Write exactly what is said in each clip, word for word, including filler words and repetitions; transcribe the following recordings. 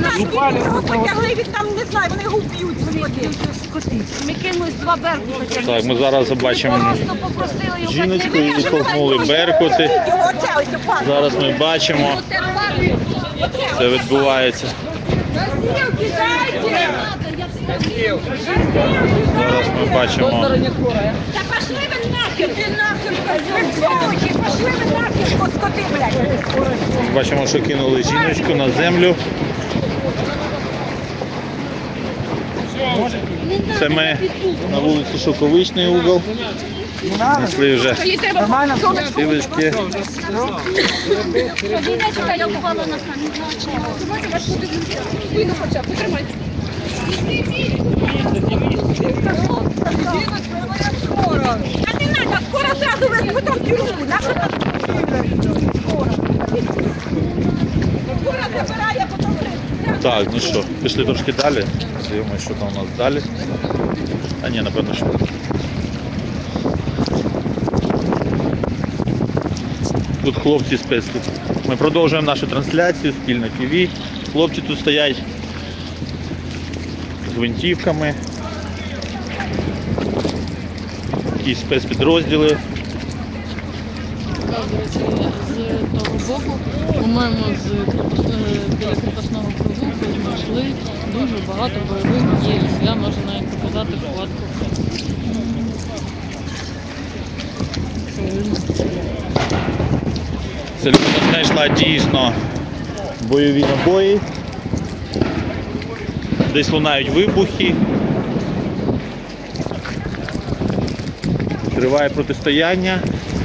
потягли, він там, не знаю, вони його вб'ють. Ми кинулись два беркути. Так, ми зараз побачимо Просто попросили його. жіночку і штовхнули беркути. Зараз ми бачимо, це відбувається. Зараз ми бачимо. Та пошли ви нахер, ти нахер, пошли ви нахер, от скоти, блядь. Бачимо, що кинули жіночку на землю. Це ми на вулиці Шоковичний угол. Знайшли вже сілочки. Жіночка, я впала на камінь. Вийду хоча б, потримайте. А не надо, скоро сразу везли, потом в тюрьму. Наша там скоро забирає, потім... Так, ну що, пішли трошки далі. Дивимося, що там у нас далі. А ні, напевно, що. Тут хлопці спецтут. Ми продовжуємо нашу трансляцію, спільно ТВ. Хлопці тут стоять з гвинтівками. Якісь спецпідрозділи. З того боку, по-моєму, з біля кріпосного провулку знайшли дуже багато бойових діїв. Я можу навіть показати фотку. Це людина знайшла дійсно бойові набої. Десь лунають вибухи. Триває протистояння.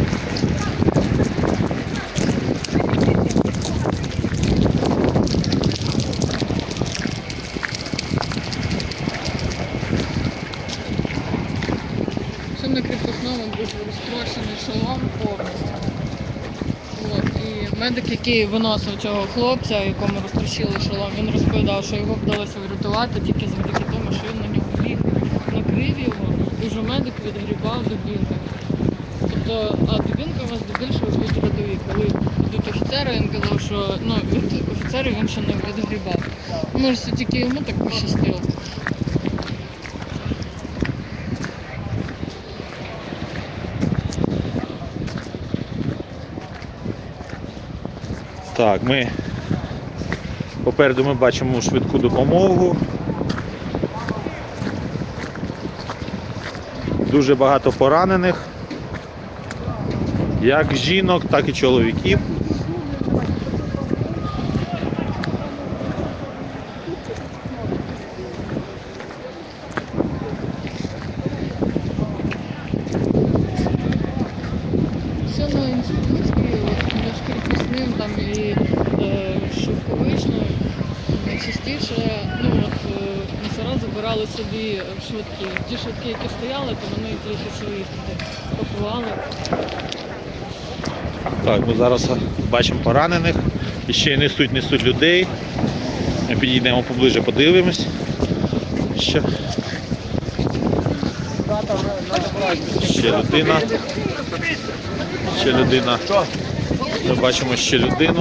Це на кріпосному був розтрощений шолом повністю. От. І медик, який виносив цього хлопця, якому розтрощили шолом, він розповідав, що його вдалося врятувати тільки завдяки тому, що він на нього ліг, накрив його, і вже медик відгрібав дубінками. Тобто, а дубінка у вас здебільшого будуть рядові. Коли йдуть офіцери, він казав, що ну, від офіцерів він ще не відгрібав. Може, це тільки йому так пощастило. Так, ми попереду ми бачимо швидку допомогу. Дуже багато поранених, як жінок, так і чоловіків. Все на інститутській, між кріпосним там і е, Шовковичною найчастіше, ну от е, мусора забирали собі швидкі. Ті швидкі, які стояли, то вони тільки свої туди пакували. Так, ми зараз бачимо поранених. І ще несуть, несуть людей. Ми підійдемо поближе, подивимось. Ще, ще людина. Ще людина. Ми бачимо ще людину.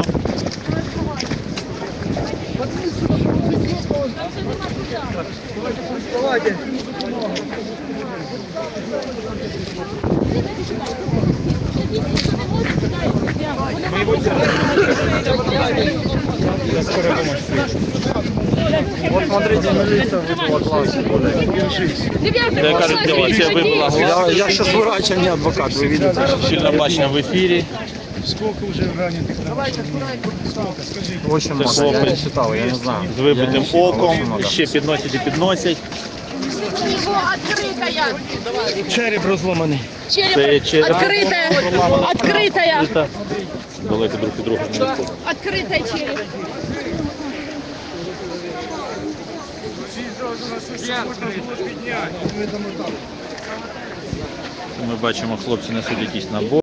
Вот смотрите, милиция выбила глаз. Де кажуть, міліція вибила глаз. Я, я сейчас врач, а не адвокат, вы видите. Сильно бачно в ефірі. Сколько уже раненых? Сколько? Скажите. Очень много, Це я не хлопець считал, я не знаю. З вибитим Я не считал, очень оком. много. Ще підносять і підносять. Череп разломанный. Це череп. Открытая, открытая, Далеко друг від друга не відходять. открытая череп. Ми бачимо, хлопці несуть якісь набори.